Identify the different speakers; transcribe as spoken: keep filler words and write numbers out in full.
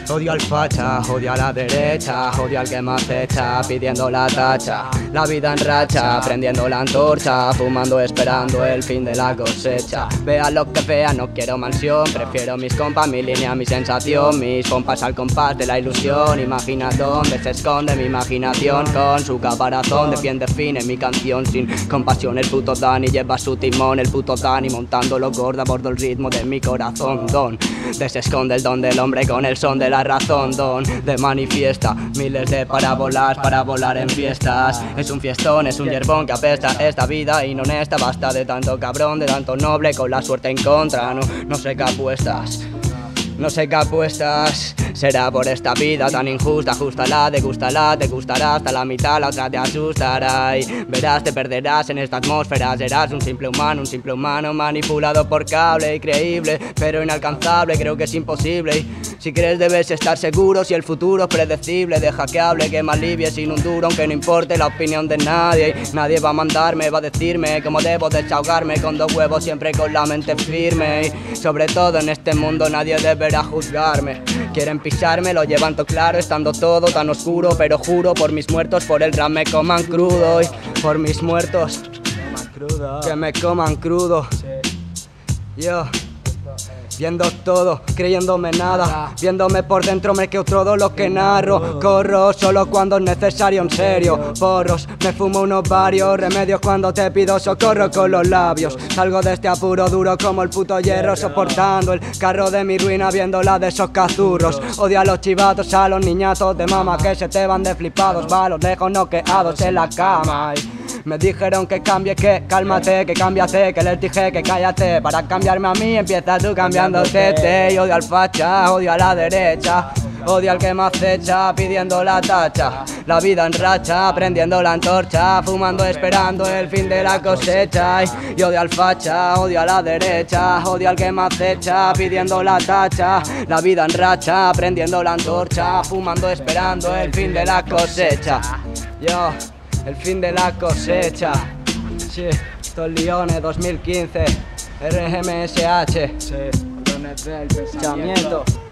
Speaker 1: Odio al facha, odio a la derecha, odio al que me acecha, pidiendo la tacha. La vida en racha, prendiendo la antorcha, fumando esperando el fin de la cosecha. Vean lo que vean, no quiero mansión, prefiero mis compas, mi línea, mi sensación, mis pompas al compás de la ilusión. Imagina dónde se esconde mi imaginación, con su caparazón de quien define mi canción. Sin compasión el puto Dani lleva su timón, el puto Dani montándolo gorda a bordo el ritmo de mi corazón. Don, de se esconde el don del hombre con el son de la razón. Don, de manifiesta miles de parábolas para volar en fiestas. Es un fiestón, es un hierbón que apesta esta vida inhonesta. Basta de tanto cabrón, de tanto noble con la suerte en contra. No, no sé qué apuestas, no sé qué apuestas. Será por esta vida tan injusta, ajustala, degústala, te gustará hasta la mitad, la otra te asustará. Y verás, te perderás en esta atmósfera. Serás un simple humano, un simple humano manipulado por cable. Increíble, pero inalcanzable, creo que es imposible. Y si crees debes estar seguro, si el futuro es predecible. Deja que hable, que me alivie sin un duro, aunque no importe la opinión de nadie. Y nadie va a mandarme, va a decirme cómo debo desahogarme. Con dos huevos siempre con la mente firme. Y sobre todo en este mundo nadie deberá juzgarme. Quieren pisarme, lo llevan todo claro, estando todo tan oscuro. Pero juro por mis muertos, por el rap me coman crudo. Y por mis muertos, que me coman crudo. Yo viendo todo, creyéndome nada, viéndome por dentro me quedo todo lo que narro. Corro solo cuando es necesario, en serio. Porros, me fumo unos varios remedios cuando te pido socorro con los labios. Salgo de este apuro duro como el puto hierro, soportando el carro de mi ruina, viendo la de esos cazurros. Odio a los chivatos, a los niñatos de mama que se te van de flipados, va, los dejo noqueados en la cama. Y me dijeron que cambie, que cálmate, que cámbiate, que les dije que cállate. Para cambiarme a mí empieza tú cambiándote. Te y odio al facha, odio a la derecha, odio al que me acecha, pidiendo la tacha. La vida en racha, prendiendo la antorcha, fumando esperando el fin de la cosecha. Y odio al facha, odio a la derecha, odio al que me acecha, pidiendo la tacha. La vida en racha, prendiendo la antorcha, fumando esperando el fin de la cosecha. Yo, el fin de la cosecha. Sí, estos Leones dos mil quince, R M S H. Sí, pensamiento.